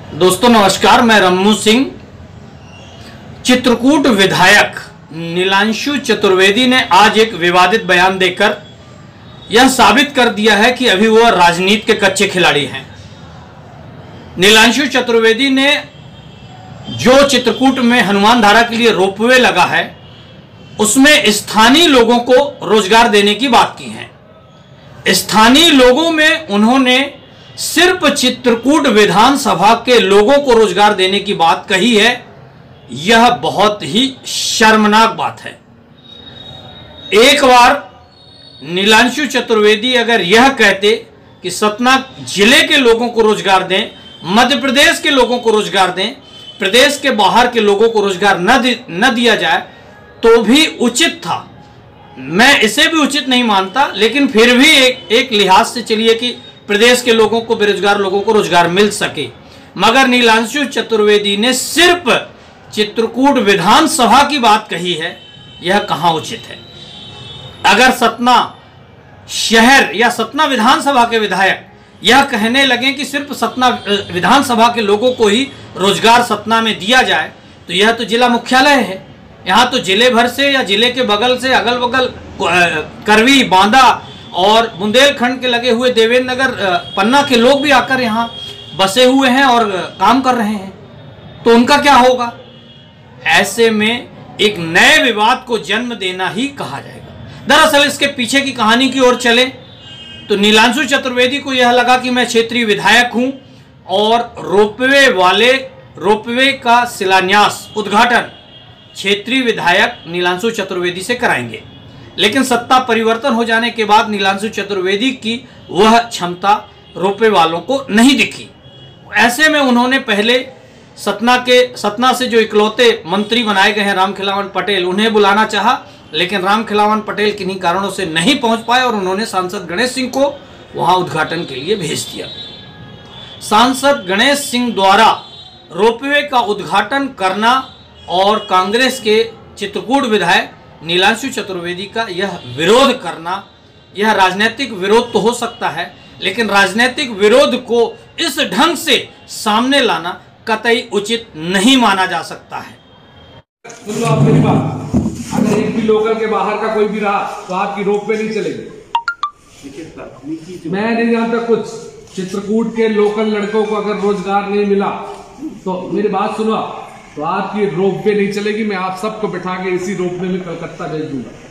दोस्तों नमस्कार, मैं रम्मू सिंह। चित्रकूट विधायक नीलांशु चतुर्वेदी ने आज एक विवादित बयान देकर यह साबित कर दिया है कि अभी वह राजनीति के कच्चे खिलाड़ी हैं। नीलांशु चतुर्वेदी ने जो चित्रकूट में हनुमान धारा के लिए रोपवे लगा है उसमें स्थानीय लोगों को रोजगार देने की बात की है। स्थानीय लोगों में उन्होंने सिर्फ चित्रकूट विधानसभा के लोगों को रोजगार देने की बात कही है। यह बहुत ही शर्मनाक बात है। एक बार नीलांशु चतुर्वेदी अगर यह कहते कि सतना जिले के लोगों को रोजगार दें, मध्य प्रदेश के लोगों को रोजगार दें, प्रदेश के बाहर के लोगों को रोजगार न दिया जाए तो भी उचित था। मैं इसे भी उचित नहीं मानता, लेकिन फिर भी एक लिहाज से चलिए कि प्रदेश के लोगों को, बेरोजगार लोगों को रोजगार मिल सके। मगर नीलांशु चतुर्वेदी ने सिर्फ चित्रकूट विधानसभा की बात कही है, यह कहां उचित है। अगर सतना शहर या सतना विधानसभा के विधायक यह कहने लगे कि सिर्फ सतना विधानसभा के लोगों को ही रोजगार सतना में दिया जाए तो यह तो जिला मुख्यालय है। यहाँ तो जिले भर से या जिले के बगल से, अगल बगल करवी, बांदा और बुंदेलखंड के लगे हुए देवेंद्र नगर, पन्ना के लोग भी आकर यहाँ बसे हुए हैं और काम कर रहे हैं, तो उनका क्या होगा। ऐसे में एक नए विवाद को जन्म देना ही कहा जाएगा। दरअसल इसके पीछे की कहानी की ओर चले तो नीलांशु चतुर्वेदी को यह लगा कि मैं क्षेत्रीय विधायक हूं और रोपवे का शिलान्यास, उद्घाटन क्षेत्रीय विधायक नीलांशु चतुर्वेदी से कराएंगे। लेकिन सत्ता परिवर्तन हो जाने के बाद नीलांशु चतुर्वेदी की वह क्षमता रोपवे वालों को नहीं दिखी। ऐसे में उन्होंने पहले सतना से जो इकलौते मंत्री बनाए गए हैं रामखिलावन पटेल, उन्हें बुलाना चाहा, लेकिन रामखिलावन पटेल किन्हीं कारणों से नहीं पहुंच पाए और उन्होंने सांसद गणेश सिंह को वहां उद्घाटन के लिए भेज दिया। सांसद गणेश सिंह द्वारा रोपवे का उद्घाटन करना और कांग्रेस के चित्रकूट विधायक नीलांशु चतुर्वेदी का यह विरोध करना, यह राजनीतिक विरोध तो हो सकता है, लेकिन राजनीतिक विरोध को इस ढंग से सामने लाना कतई उचित नहीं माना जा सकता है। सुन लो आप मेरी बात, अगर एक भी लोकल के बाहर का कोई भी रहा तो आपकी रोपवे नहीं चलेगी। मैं नहीं जानता कुछ, चित्रकूट के लोकल लड़कों को अगर रोजगार नहीं मिला तो मेरी बात सुनो, तो आपकी रोपवे नहीं चलेगी। मैं आप सबको बिठा के इसी रोपवे में कलकत्ता भेज दूंगा।